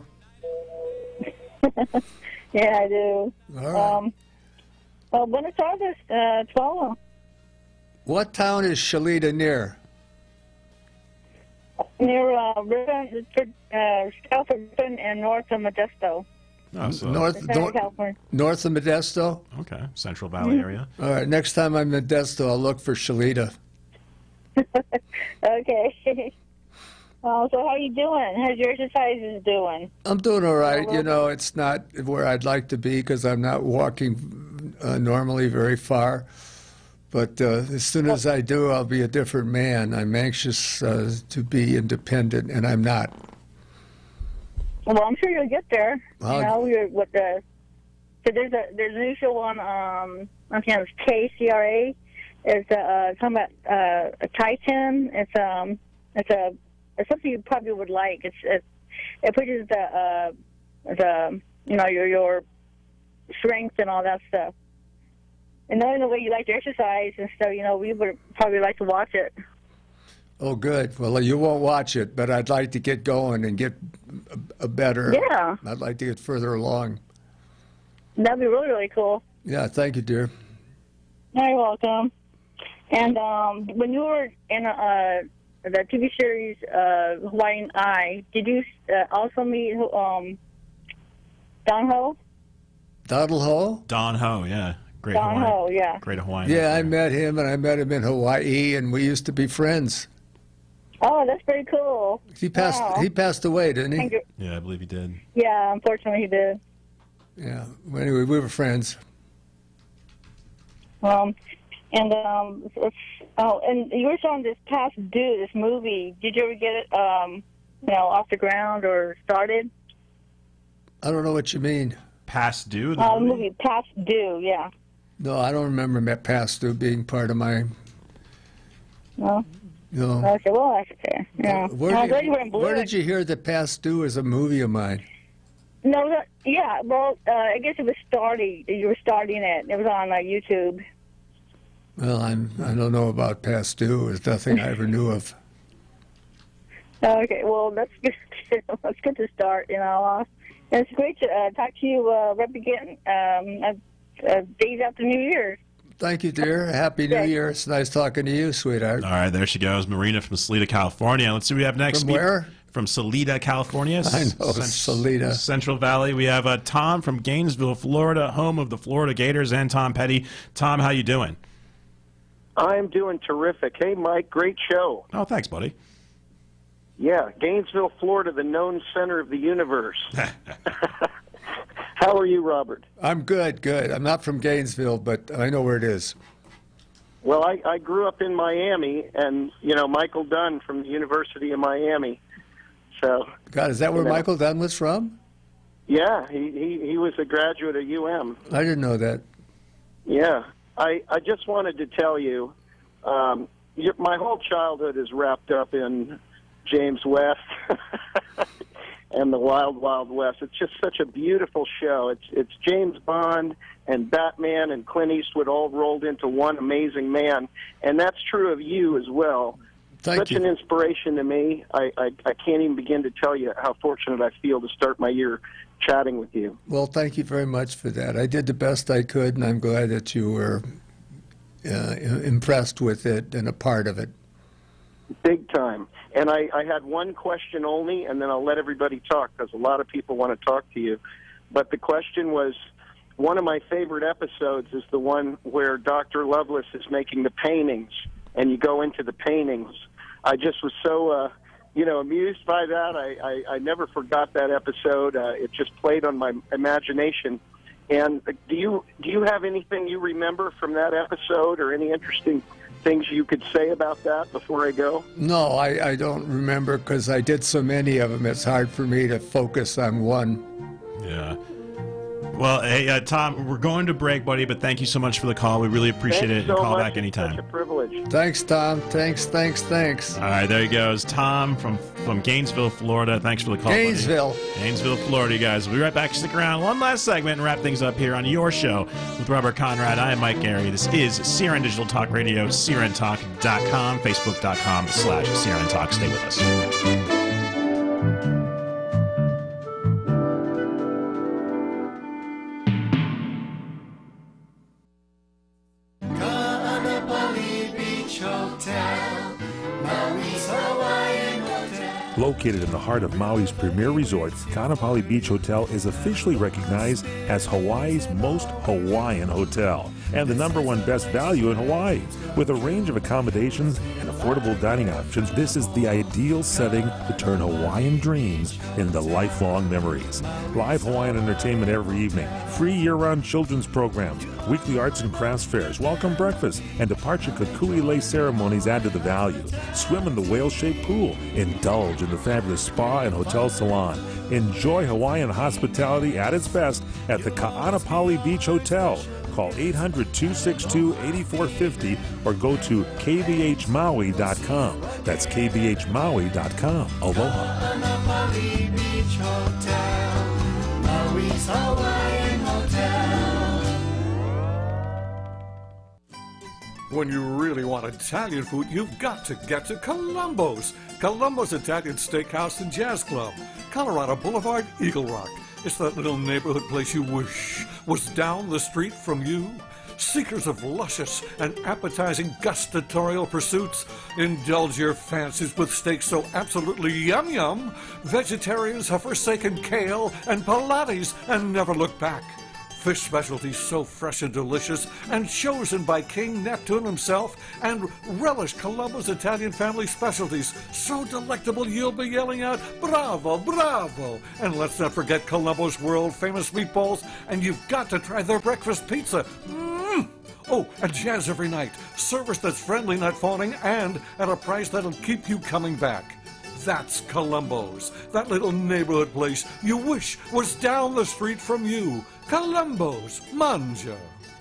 Yeah, I do. All right. Um, well, Buenos Aires, uh, twelve. What town is Shalita near? Near uh, Ribbon, uh, south of Ribbon and north of Modesto. Oh, so North, Southern nor- California. north of Modesto? Okay, Central Valley area. All right, next time I'm in Modesto, I'll look for Shalita. Okay. Uh, so how you doing? How's your exercises doing? I'm doing all right. You know, it's not where I'd like to be because I'm not walking uh, normally very far. But uh, as soon as I do, I'll be a different man. I'm anxious uh, to be independent, and I'm not. Well, I'm sure you'll get there. Well, you know, you're with the so there's a there's a new show on um I think it's K C R A. It's uh, uh talking about uh, a Titan. It's um it's a it's something you probably would like. It's it, it pushes the uh the you know your your strength and all that stuff. And knowing the way you like to exercise and stuff, you know, we would probably like to watch it. Oh, good. Well, you won't watch it, but I'd like to get going and get a, a better. Yeah. I'd like to get further along. That'd be really, really cool. Yeah, thank you, dear. You're welcome. And um, when you were in uh, the T V series uh, Hawaiian Eye, did you uh, also meet um, Don Ho? Donald Ho? Don Ho, yeah. Great Don Hawaiian. Ho, yeah. Great Hawaiian. Yeah, I met him, and I met him in Hawaii, and we used to be friends. Oh, that's pretty cool. He passed. Wow. He passed away, didn't he? Thank you. Yeah, I believe he did. Yeah, unfortunately he did. Yeah. Well, anyway, we were friends. Um, and um, oh, and you were showing this Past Due, this movie. Did you ever get it, um, you know, off the ground or started? I don't know what you mean. Past Due? The Uh, the movie? movie Past Due, yeah. No, I don't remember Met Past Due being part of my. No. No. Okay, well, that's okay. Yeah. Where, I did, thought you were in where Blue. did you hear that Past Due is a movie of mine? No, that, yeah. Well, uh, I guess it was starting. You were starting it. It was on uh, YouTube. Well, I'm. I don't know about Past Due. It's nothing I ever knew of. Okay, well, that's good. That's good to start. You know, uh, it's great to uh, talk to you uh, right again. Um, uh, uh, days after New Year's. Thank you, dear. Happy New Yeah. Year. It's nice talking to you, sweetheart. All right, there she goes. Marina from Salida, California. Let's see what we have next. From where? From Salida, California. I know, Salida. Central Valley. We have uh, Tom from Gainesville, Florida, home of the Florida Gators, and Tom Petty. Tom, how you doing? I'm doing terrific. Hey, Mike, great show. Oh, thanks, buddy. Yeah, Gainesville, Florida, the known center of the universe. How are you, Robert? I'm good, good. I'm not from Gainesville, but I know where it is. Well, I, I grew up in Miami, and, you know, Michael Dunn from the University of Miami. So, God, is that where you know, Michael Dunn was from? Yeah, he, he, he was a graduate of U M. I didn't know that. Yeah. I, I just wanted to tell you, um, your, my whole childhood is wrapped up in James West and the Wild Wild West. It's just such a beautiful show. It's it's James Bond and Batman and Clint Eastwood all rolled into one amazing man, and that's true of you as well. Thank Such you. an inspiration to me. I, I, I can't even begin to tell you how fortunate I feel to start my year chatting with you. Well, thank you very much for that. I did the best I could, and I'm glad that you were uh, impressed with it and a part of it. Big time. And I, I had one question only, and then I'll let everybody talk because a lot of people want to talk to you. But the question was, one of my favorite episodes is the one where Doctor Lovelace is making the paintings, and you go into the paintings. I just was so uh, you know, amused by that. I, I, I never forgot that episode. Uh, it just played on my imagination. And uh, do you do you have anything you remember from that episode, or any interesting things you could say about that before I go? No, I, I don't remember because I did so many of them. It's hard for me to focus on one. Yeah. Well, hey, uh, Tom, we're going to break, buddy, but thank you so much for the call. We really appreciate Thanks it. so Call much. back anytime. It's such a privilege. Thanks, Tom. Thanks, thanks, thanks. All right, there he goes. Tom from, from Gainesville, Florida. Thanks for the call, Gainesville. buddy. Gainesville, Florida, you guys. We'll be right back. Stick around. One last segment and wrap things up here on your show with Robert Conrad. I am Mike Garey. This is C R N Digital Talk Radio, C R N talk dot com, Facebook.com slash CRNTalk. Stay with us. Located in the heart of Maui's premier resort, Kaanapali Beach Hotel is officially recognized as Hawaii's most Hawaiian hotel and the number one best value in Hawaii. With a range of accommodations and affordable dining options, this is the ideal setting to turn Hawaiian dreams into lifelong memories. Live Hawaiian entertainment every evening, free year-round children's programs, weekly arts and crafts fairs, welcome breakfast, and departure kukui lei ceremonies add to the value. Swim in the whale-shaped pool, indulge in the fabulous spa and hotel salon. Enjoy Hawaiian hospitality at its best at the Kaanapali Beach Hotel. Call eight hundred, two six two, eight four five zero or go to k b h maui dot com. That's k b h maui dot com. Aloha. Kaanapali Beach Hotel, Maui's Hawaiian Hotel. When you really want Italian food, you've got to get to Columbo's. Columbo's Italian Steakhouse and Jazz Club, Colorado Boulevard, Eagle Rock. It's that little neighborhood place you wish was down the street from you. Seekers of luscious and appetizing gustatorial pursuits, indulge your fancies with steaks so absolutely yum-yum, vegetarians have forsaken kale and Pilates and never look back. Fish specialties so fresh and delicious and chosen by King Neptune himself, and relish Columbo's Italian family specialties so delectable you'll be yelling out, bravo, bravo! And let's not forget Columbo's world-famous meatballs, and you've got to try their breakfast pizza. Mmm! Oh, and jazz every night. Service that's friendly, not phoning, and at a price that'll keep you coming back. That's Columbo's, that little neighborhood place you wish was down the street from you. Columbo's, manja.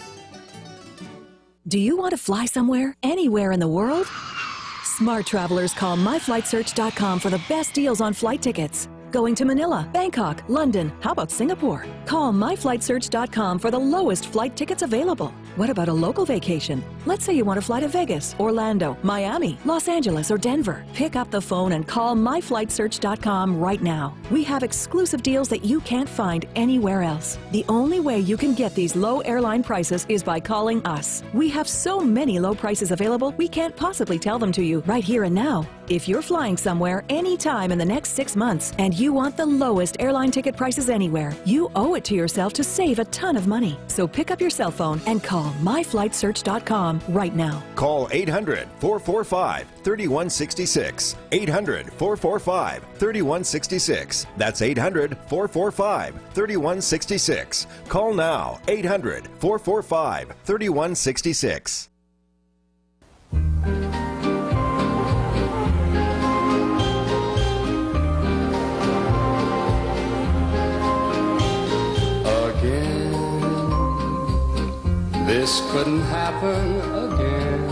Do you want to fly somewhere, anywhere in the world? Smart travelers call my flight search dot com for the best deals on flight tickets. Going to Manila, Bangkok, London, how about Singapore? Call my flight search dot com for the lowest flight tickets available. What about a local vacation? Let's say you want to fly to Vegas, Orlando, Miami, Los Angeles, or Denver. Pick up the phone and call my flight search dot com right now. We have exclusive deals that you can't find anywhere else. The only way you can get these low airline prices is by calling us. We have so many low prices available, we can't possibly tell them to you right here and now. If you're flying somewhere anytime in the next six months and you want the lowest airline ticket prices anywhere, you owe it to yourself to save a ton of money. So pick up your cell phone and call my flight search dot com right now. Call eight hundred, four four five, three one six six. eight hundred, four four five, three one six six. That's eight hundred, four four five, three one six six. Call now. eight hundred, four four five, three one six six. This couldn't happen again.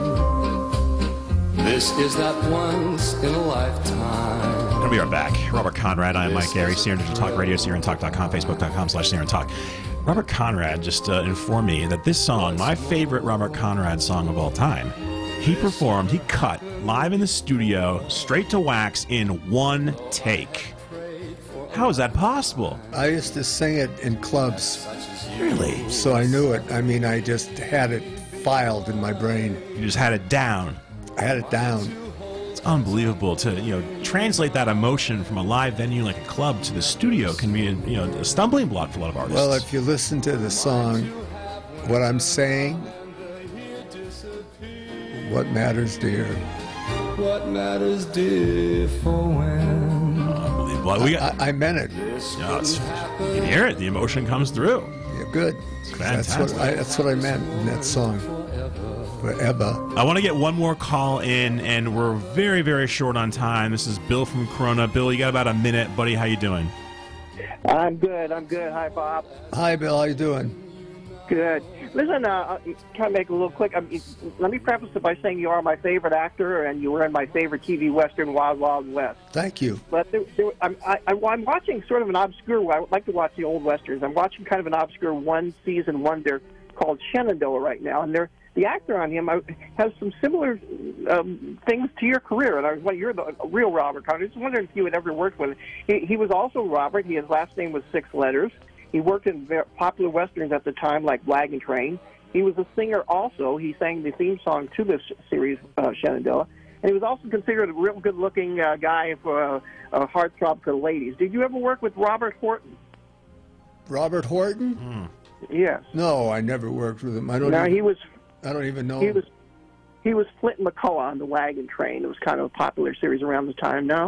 This is not once in a lifetime. And we are back. Robert Conrad, I am Mike Garey, C R N Digital Talk Radio, C R N talk dot com, Facebook.com slash CRNTalk. Robert Conrad just uh, informed me that this song, my favorite Robert Conrad song of all time, he performed, he cut live in the studio, straight to wax in one take. How is that possible? I used to sing it in clubs. Really? So I knew it. I mean, I just had it filed in my brain. You just had it down. I had it down. It's unbelievable to, you know, translate that emotion from a live venue like a club to the studio can be, a, you know, a stumbling block for a lot of artists. Well, if you listen to the song, what I'm saying, what matters, dear? what matters differ when. Unbelievable. We got, I, I meant it. yeah, it's, you can hear it. The emotion comes through. Yeah, good. That's what, I, that's what I meant in that song. Forever. I want to get one more call in, and we're very, very short on time. This is Bill from Corona. Bill, you got about a minute. Buddy, how you doing? I'm good. I'm good. Hi, Bob. Hi, Bill. How you doing? Good. Listen, uh, kind of make it a little quick. I mean, let me preface it by saying you are my favorite actor, and you were in my favorite T V Western, Wild Wild West. Thank you. But there, there, I'm, I, I'm watching sort of an obscure. I would like to watch the old westerns. I'm watching kind of an obscure one-season wonder called Shenandoah right now, and they're the actor on him has some similar um, things to your career. And I was wondering, you're the real Robert Conrad. I was wondering if you had ever worked with him. He, he was also Robert. His last name was six letters. He worked in very popular westerns at the time, like Wagon Train. He was a singer also. He sang the theme song to this series, uh, Shenandoah. And he was also considered a real good-looking uh, guy for a, a heartthrob for the ladies. Did you ever work with Robert Horton? Robert Horton? Mm. Yes. No, I never worked with him. I don't. No, even, he was. I don't even know. He him. was. He was Flint McCullough on the Wagon Train. It was kind of a popular series around the time. No.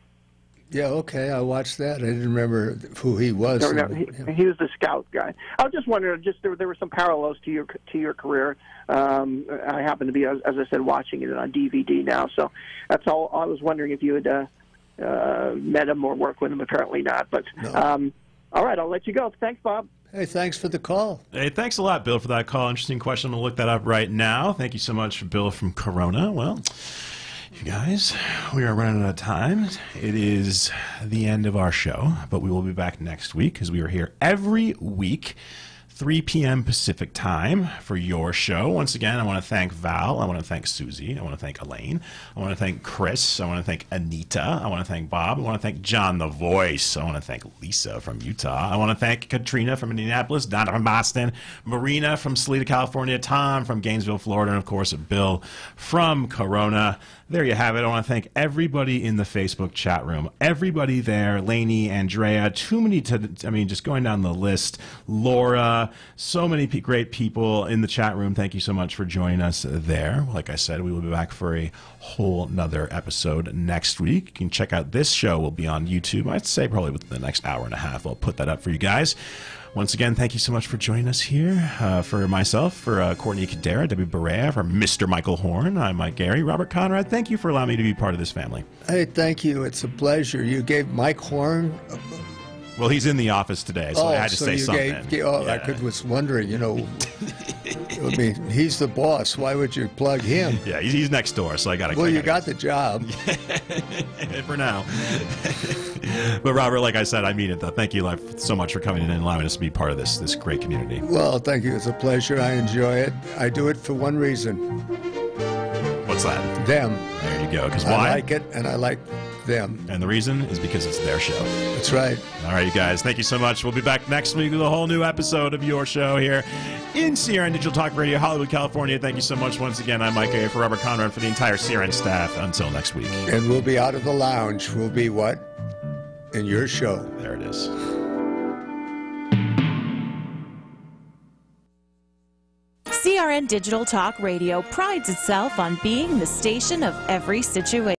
Yeah. Okay. I watched that. I didn't remember who he was. No, no, he, he was the scout guy. I was just wondering. Just there, there were some parallels to your to your career. Um, I happen to be, as, as I said, watching it on D V D now. So that's all. I was wondering if you had uh, uh, met him or worked with him. Apparently not. But No. um, all right, I'll let you go. Thanks, Bob. Hey, thanks for the call. Hey, thanks a lot, Bill, for that call. Interesting question. I'm going to look that up right now. Thank you so much, Bill from Corona. Well, you guys, we are running out of time. It is the end of our show, but we will be back next week because we are here every week, three p.m. Pacific time for your show. Once again, I want to thank Val. I want to thank Susie. I want to thank Elaine. I want to thank Chris. I want to thank Anita. I want to thank Bob. I want to thank John the Voice. I want to thank Lisa from Utah. I want to thank Katrina from Indianapolis, Donna from Boston, Marina from Salida, California, Tom from Gainesville, Florida, and of course, Bill from Corona. There you have it. I want to thank everybody in the Facebook chat room. Everybody there. Lainey, Andrea, too many to, I mean, just going down the list. Laura, so many p- great people in the chat room. Thank you so much for joining us there. Like I said, we will be back for a whole nother episode next week. You can check out this show. Will be on YouTube. I'd say probably within the next hour and a half. I'll put that up for you guys. Once again, thank you so much for joining us here. Uh, for myself, for uh, Courtney Kadera, Debbie Barea, for Mister Michael Horn, I'm Mike Garey, Robert Conrad. Thank you for allowing me to be part of this family. Hey, thank you. It's a pleasure. You gave Mike Horn. A, Well, he's in the office today, so oh, I had to so say you something. Gave, oh, yeah. I could, was wondering, you know, I mean, he's the boss. Why would you plug him? Yeah, he's, he's next door, so I got to. Well, you got the job. For now. But Robert, like I said, I mean it, though. Thank you like, so much for coming in and allowing us to be part of this this great community. Well, thank you. It's a pleasure. I enjoy it. I do it for one reason. What's that? Them. There you go. Because why? I like it, and I like them. And the reason is because it's their show. That's right. All right, you guys. Thank you so much. We'll be back next week with a whole new episode of your show here in C R N Digital Talk Radio, Hollywood, California. Thank you so much once again. I'm Mike A. for Robert Conrad for the entire C R N staff. Until next week. And we'll be out of the lounge. We'll be what? In your show. There it is. C R N Digital Talk Radio prides itself on being the station of every situation.